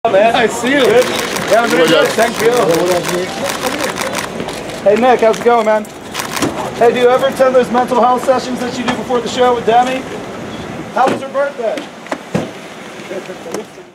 Man, I see you. Good. Yeah, I'm doing good. Thank you. Hey Nick, how's it going, man? Hey, do you ever attend those mental health sessions that you do before the show with Demi? How was her birthday?